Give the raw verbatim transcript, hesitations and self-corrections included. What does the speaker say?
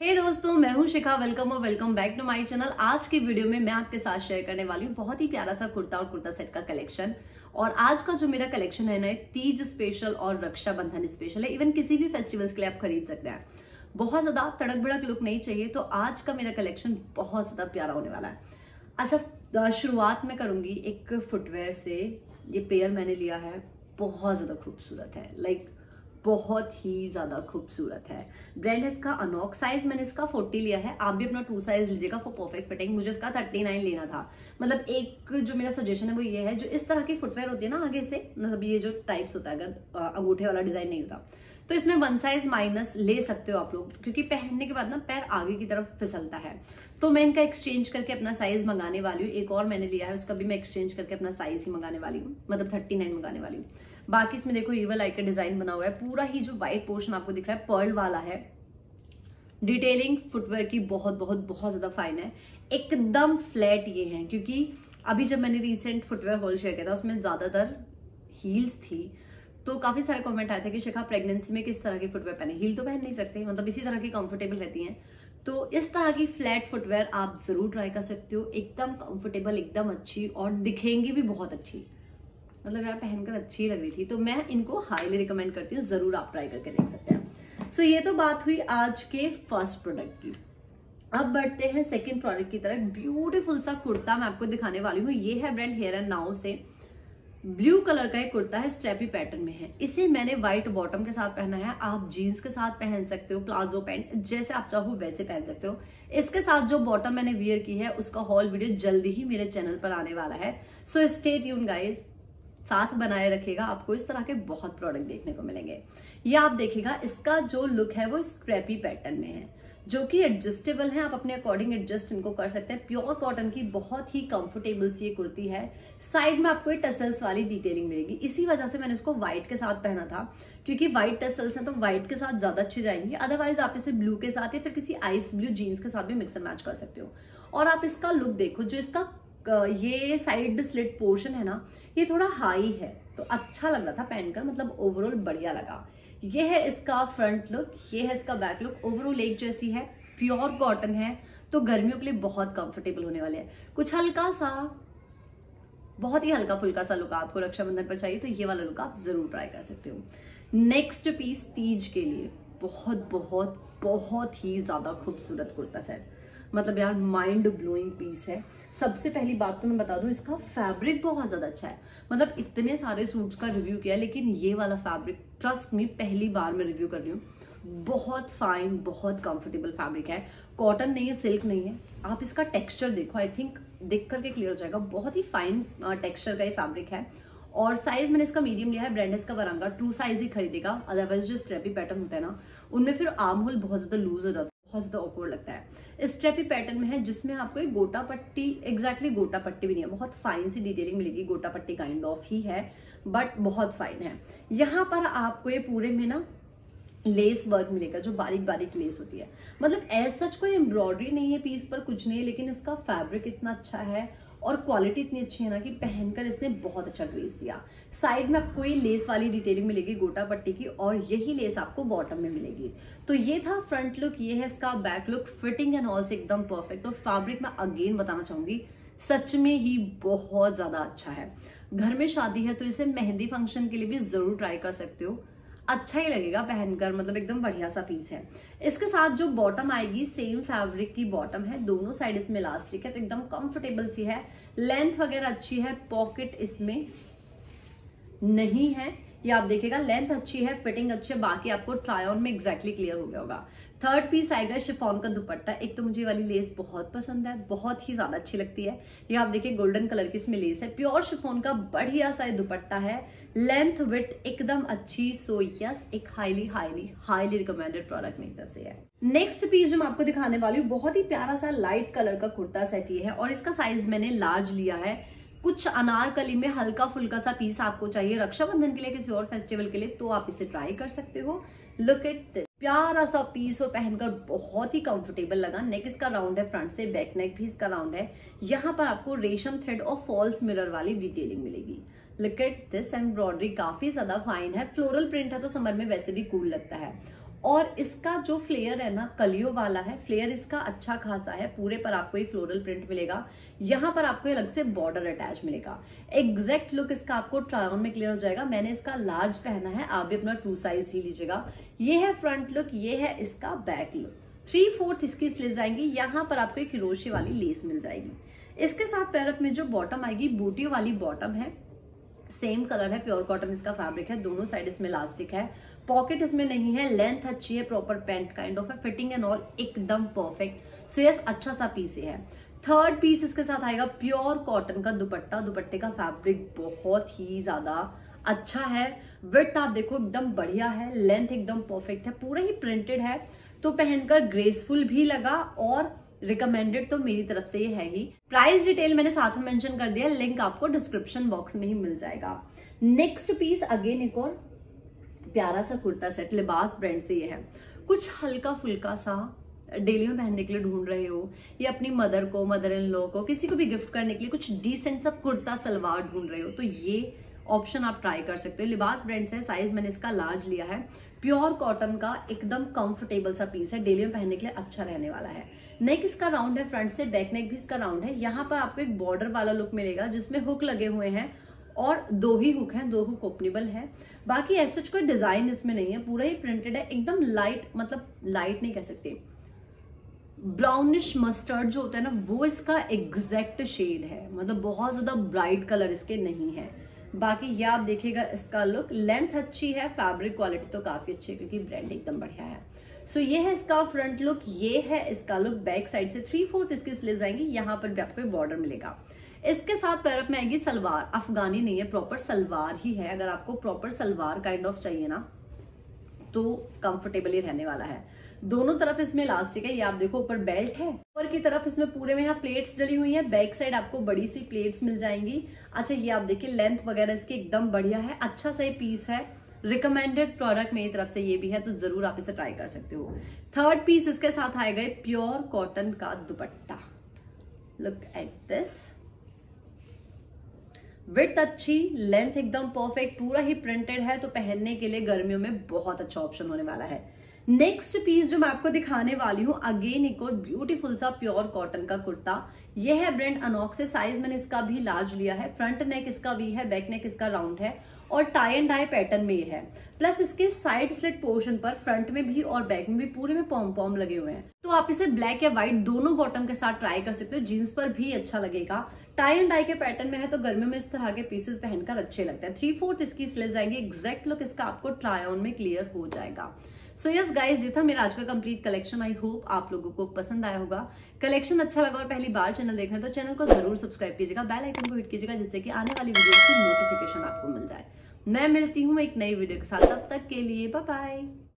हे hey दोस्तों, मैं हूं शिखा। वेलकम और welcome back to my channel. आज की वीडियो में मैं आपके साथ शेयर करने वाली हूं बहुत ही प्यारा सा कुर्ता और कुर्ता सेट का कलेक्शन। और आज का जो मेरा कलेक्शन है ना, तीज स्पेशल और रक्षाबंधन स्पेशल है। इवन किसी भी फेस्टिवल्स के लिए आप खरीद सकते हैं। बहुत ज्यादा तड़क भड़क लुक नहीं चाहिए तो आज का मेरा कलेक्शन बहुत ज्यादा प्यारा होने वाला है। अच्छा, शुरुआत में करूंगी एक फुटवेयर से। ये पेयर मैंने लिया है, बहुत ज्यादा खूबसूरत है, लाइक बहुत ही ज्यादा खूबसूरत है। ब्रांड है इसका अनोक। साइज मैंने इसका चालीस लिया है, आप भी अपना टू साइज लीजिएगा फॉर परफेक्ट फिटिंग। मुझे इसका उनतालीस लेना था। मतलब एक जो मेरा सजेशन है वो ये है, जो इस तरह की फुटवेयर होती है ना आगे से, मतलब ये जो टाइप्स होता है, अगर अंगूठे वाला डिजाइन नहीं होता तो इसमें वन साइज माइनस ले सकते हो आप लोग, क्योंकि पहनने के बाद ना पैर आगे की तरफ फिसलता है। तो मैं इनका एक्सचेंज करके अपना साइज मंगाने वाली हूँ। एक और मैंने लिया है, उसका भी मैं एक्सचेंज करके अपना साइज ही मंगाने वाली हूँ, मतलब थर्टी नाइन मंगाने वाली हूँ। बाकी इसमें देखो ईवल आई का डिजाइन बना हुआ है। पूरा ही जो व्हाइट पोर्शन आपको दिख रहा है पर्ल वाला है। डिटेलिंग फुटवेयर की बहुत बहुत बहुत ज्यादा फाइन है। एकदम फ्लैट ये है, क्योंकि अभी जब मैंने रिसेंट फुटवेयर होल शेयर किया था उसमें ज्यादातर हील्स थी, तो काफी सारे कमेंट आए थे कि शिखा प्रेगनेंसी में किस तरह की फुटवेयर पहने। हील तो पहन नहीं सकते, मतलब इसी तरह की कंफर्टेबल रहती हैं। तो इस तरह की फ्लैट फुटवेयर आप जरूर ट्राई कर सकते हो। एकदम कंफर्टेबल, एकदम अच्छी, और दिखेंगी भी बहुत अच्छी। मतलब यार पहनकर अच्छी लग रही थी, तो मैं इनको हाईली रिकमेंड करती हूँ। जरूर आप ट्राई करके देख सकते हैं। सो so, ये तो बात हुई आज के फर्स्ट प्रोडक्ट की। अब बढ़ते हैं सेकंड प्रोडक्ट की तरफ। ब्यूटीफुल सा कुर्ता मैं आपको दिखाने वाली हूँ। ये है ब्रांड हेयर एंड नाउ से। ब्लू कलर का एक कुर्ता है, स्ट्रैपी पैटर्न में है। इसे मैंने व्हाइट बॉटम के साथ पहना है। आप जीन्स के साथ पहन सकते हो, प्लाजो पैंट, जैसे आप चाहो वैसे पहन सकते हो। इसके साथ जो बॉटम मैंने वियर की है उसका हॉल वीडियो जल्दी ही मेरे चैनल पर आने वाला है। सो स्टे ट्यून गाइज, साथ बनाए रखिएगा। आपको इस तरह के बहुत प्रोडक्ट देखने को मिलेंगे। ये आप देखिएगा, इसका जो लुक है वो स्ट्रैपी पैटर्न में है, जो कि एडजस्टेबल है। आप अपने अकॉर्डिंग एडजस्ट इनको कर सकते हैं। प्योर कॉटन की बहुत ही कंफर्टेबल सी ये कुर्ती है। साइड में आपको ये टसल्स वाली डिटेलिंग मिलेगी। इसी वजह से मैंने इसको व्हाइट के साथ पहना था, क्योंकि व्हाइट टसल्स हैं तो व्हाइट के साथ ज्यादा अच्छी जाएंगी। अदरवाइज आप इसे ब्लू के साथ या फिर किसी आइस ब्लू जीन्स के साथ भी मिक्स एंड मैच कर सकते हो। और आप इसका लुक देखो, जो इसका ये साइड स्लिट पोर्शन है ना, ये थोड़ा हाई है, तो अच्छा लग रहा था पहनकर। मतलब ओवरऑल बढ़िया लगा। ये है इसका फ्रंट लुक, ये है इसका बैक लुक। ओवरऑल एक जैसी है, प्योर कॉटन है, तो गर्मियों के लिए बहुत कंफर्टेबल होने वाले हैं। कुछ हल्का सा, बहुत ही हल्का फुल्का सा लुक आपको रक्षाबंधन पर चाहिए तो ये वाला लुक आप जरूर ट्राई कर सकते हो। नेक्स्ट पीस तीज के लिए बहुत बहुत बहुत ही ज्यादा खूबसूरत कुर्ता सेट। मतलब यार माइंड ब्लोइंग पीस है। सबसे पहली बात तो मैं बता दूं, इसका फैब्रिक बहुत ज्यादा अच्छा है। मतलब इतने सारे सूट्स का रिव्यू किया, लेकिन ये वाला फैब्रिक ट्रस्ट मी पहली बार मैं रिव्यू कर रही हूँ। बहुत फाइन, बहुत कंफर्टेबल फैब्रिक है। कॉटन नहीं है, सिल्क नहीं है। आप इसका टेक्सचर देखो, आई थिंक देख करके क्लियर हो जाएगा। बहुत ही फाइन टेक्सचर का ये फैब्रिक है। और साइज मैंने इसका मीडियम लिया है। ब्रांड इसका वरांगा। ट्रू साइज ही खरीदेगा, अदरवाइज जो स्ट्रैपी पैटर्न होता है ना, उनमें फिर आर्म होल बहुत ज्यादा लूज हो जाता है, बहुत ज्यादा ऑकवर्ड लगता है। स्ट्रैपी पैटर्न में है, जिसमें आपको एक गोटा पट्टी, एग्जैक्टली गोटा पट्टी भी नहीं है, बहुत फाइन सी डिटेलिंग मिलेगी। गोटा पट्टी काइंड ऑफ ही है, बट बहुत फाइन है। यहाँ पर आपको ये पूरे में ना लेस वर्क मिलेगा, जो बारीक बारीक लेस होती है। मतलब एज सच कोई एम्ब्रॉयडरी नहीं है पीस पर, कुछ नहीं है, लेकिन इसका फैब्रिक इतना अच्छा है और क्वालिटी इतनी अच्छी है ना कि पहनकर इसने बहुत अच्छा ग्रेस दिया। साइड में आपको ये लेस वाली डिटेलिंग मिलेगी गोटा पट्टी की, और यही लेस आपको बॉटम में मिलेगी। तो ये था फ्रंट लुक। ये है इसका back look. Fitting and all से एकदम परफेक्ट। और फैब्रिक मैं अगेन बताना चाहूंगी, सच में ही बहुत ज्यादा अच्छा है। घर में शादी है तो इसे मेहंदी फंक्शन के लिए भी जरूर ट्राई कर सकते हो, अच्छा ही लगेगा पहनकर। मतलब एकदम बढ़िया सा पीस है। इसके साथ जो बॉटम आएगी, सेम फैब्रिक की बॉटम है। दोनों साइड इसमें इलास्टिक है, तो एकदम कंफर्टेबल सी है। लेंथ वगैरह अच्छी है। पॉकेट इसमें नहीं है, ये आप देखिएगा। लेंथ अच्छी है, फिटिंग अच्छी है। बाकी आपको ट्राई ऑन में एग्जैक्टली क्लियर हो गया होगा। थर्ड पीस आएगा शिफॉन का दुपट्टा। एक तो मुझे वाली लेस बहुत पसंद है, बहुत ही ज्यादा अच्छी लगती है। ये आप देखिए गोल्डन कलर की इसमें लेस है। प्योर शिफॉन का बढ़िया सा दुपट्टा है। लेंथ विड्थ एकदम अच्छी। सो यस, एक highly highly highly recommended product मेरी तरफ से है। नेक्स्ट पीस जो मैं आपको दिखाने वाली हूँ, बहुत ही प्यारा सा लाइट कलर का कुर्ता सेट ये है, और इसका साइज मैंने लार्ज लिया है। कुछ अनारकली में हल्का फुल्का सा पीस आपको चाहिए रक्षाबंधन के लिए, किसी और फेस्टिवल के लिए, तो आप इसे ट्राई कर सकते हो। लुक एट दिस, प्यारा सा पीस और पहनकर बहुत ही कंफर्टेबल लगा। नेक इसका राउंड है, फ्रंट से बैक नेक भी इसका राउंड है। यहाँ पर आपको रेशम थ्रेड और फॉल्स मिरर वाली डिटेलिंग मिलेगी। लुक एट दिस, एम्ब्रॉयडरी काफी ज्यादा फाइन है। फ्लोरल प्रिंट है तो समर में वैसे भी कूल लगता है। और इसका जो फ्लेयर है ना कलियों वाला है, फ्लेयर इसका अच्छा खासा है, पूरे पर आपको ये फ्लोरल प्रिंट मिलेगा, यहाँ पर आपको अलग से बॉर्डर अटैच मिलेगा। एग्जैक्ट लुक इसका आपको ट्राई ऑन में क्लियर हो जाएगा। मैंने इसका लार्ज पहना है, आप भी अपना टू साइज ही लीजिएगा। ये है फ्रंट लुक, ये है इसका बैक लुक। थ्री फोर्थ इसकी स्लीव्स आएंगी, यहाँ पर आपको एक क्रोशे वाली लेस मिल जाएगी। इसके साथ पैरअप में जो बॉटम आएगी बूटियों वाली बॉटम है, सेम कलर है, प्योर कॉटन इसका फैब्रिक है, दोनों साइड इसमें इलास्टिक है, पॉकेट इसमें नहीं है, लेंथ अच्छी है, प्रॉपर पैंट काइंड ऑफ है, फिटिंग एंड ऑल एकदम परफेक्ट। सो यस, अच्छा सा पीस है। थर्ड पीस इसके साथ आएगा प्योर कॉटन का दुपट्टा। दुपट्टे का फैब्रिक बहुत ही ज्यादा अच्छा है, विड्थ आप देखो एकदम बढ़िया है, लेंथ एकदम परफेक्ट है, पूरा ही प्रिंटेड है, तो पहनकर ग्रेसफुल भी लगा और रिकमेंडेड तो मेरी तरफ से ये है ही। प्राइस डिटेल मैंने साथ में मेंशन कर दिया, लिंक आपको डिस्क्रिप्शन बॉक्स में ही मिल जाएगा। नेक्स्ट पीस अगेन एक और प्यारा सा कुर्ता सेट, लिबास ब्रांड से ये है। कुछ हल्का फुल्का सा डेली में पहनने के लिए ढूंढ रहे हो, या अपनी मदर को, मदर इन लॉ को, किसी को भी गिफ्ट करने के लिए कुछ डिसेंट सा कुर्ता सलवार ढूंढ रहे हो, तो ये ऑप्शन आप ट्राई कर सकते हो। लिबास ब्रांड से, साइज मैंने इसका लार्ज लिया है, प्योर कॉटन का एकदम कंफर्टेबल सा पीस है, डेली में पहनने के लिए अच्छा रहने वाला है। नेक इसका राउंड है, फ्रंट से बैक नेक भी इसका राउंड है। यहाँ पर आपको एक बॉर्डर वाला लुक मिलेगा जिसमें हुक लगे हुए हैं, और दो ही हुक हैं, दो हुक ओपनेबल है। बाकी ऐसा कोई डिजाइन इसमें नहीं है, पूरा ही प्रिंटेड है, एकदम लाइट, मतलब लाइट नहीं कह सकते, ब्राउनिश मस्टर्ड जो होता है ना, वो इसका एग्जैक्ट शेड है, मतलब बहुत ज्यादा ब्राइट कलर इसके नहीं है। बाकी ये आप देखिएगा इसका लुक, लेंथ अच्छी है, फैब्रिक क्वालिटी तो काफी अच्छी है क्योंकि ब्रांड एकदम बढ़िया है। सो so, ये है इसका फ्रंट लुक, ये है इसका लुक। बैक साइड से थ्री फोर्थ इसकी स्लीव्स आएंगी, यहाँ पर भी आपको बॉर्डर मिलेगा। इसके साथ पैरअप में आएगी सलवार, अफगानी नहीं है, प्रॉपर सलवार ही है। अगर आपको प्रॉपर सलवार काइंड ऑफ चाहिए ना, तो कंफर्टेबल ही रहने वाला है। दोनों तरफ इसमें इलास्टिक है, ये आप देखो, ऊपर बेल्ट है, ऊपर की तरफ इसमें पूरे में यहाँ प्लेट्स डली हुई है, बैक साइड आपको बड़ी सी प्लेट्स मिल जाएंगी। अच्छा, ये आप देखिए लेंथ वगैरह इसकी एकदम बढ़िया है, अच्छा सा ये पीस है, रिकमेंडेड प्रोडक्ट मेरी तरफ से ये भी है, तो जरूर आप इसे ट्राई कर सकते हो। थर्ड पीस इसके साथ आएगा प्योर कॉटन का dupatta. Look at this, width अच्छी, लेंथ एकदम परफेक्ट, पूरा ही प्रिंटेड है, तो पहनने के लिए गर्मियों में बहुत अच्छा ऑप्शन होने वाला है। नेक्स्ट पीस जो मैं आपको दिखाने वाली हूँ, अगेन एक और ब्यूटीफुल सा प्योर कॉटन का कुर्ता। यह है ब्रांड अनॉक्स से, साइज मैंने इसका भी लार्ज लिया है, फ्रंट नेक इसका वी है, बैक नेक इसका राउंड है, और टाई एंड डाई पैटर्न में ये है। प्लस इसके साइड स्लिट पोर्शन पर फ्रंट में भी और बैक में भी पूरे में पॉम पॉम लगे हुए हैं, तो आप इसे ब्लैक या व्हाइट दोनों बॉटम के साथ ट्राई कर सकते हो, जीन्स पर भी अच्छा लगेगा। टाई एंड डाई के पैटर्न में है, तो गर्मियों में इस तरह के पीसेस पहनकर अच्छे लगते हैं। थ्री फोर्थ इसकी स्लीव्स आएंगे, एग्जैक्ट लुक इसका आपको ट्राई ऑन में क्लियर हो जाएगा। सो यस गाइज, ये था मेरा आज का कंप्लीट कलेक्शन। आई होप आप लोगों को पसंद आया होगा। कलेक्शन अच्छा लगा और पहली बार चैनल देख रहे हैं तो चैनल को जरूर सब्सक्राइब कीजिएगा, बेल आइकन को हिट कीजिएगा, जिससे कि आने वाली वीडियो की नोटिफिकेशन आपको मिल जाए। मैं मिलती हूँ एक नई वीडियो के साथ, तब तक के लिए बाय बाय।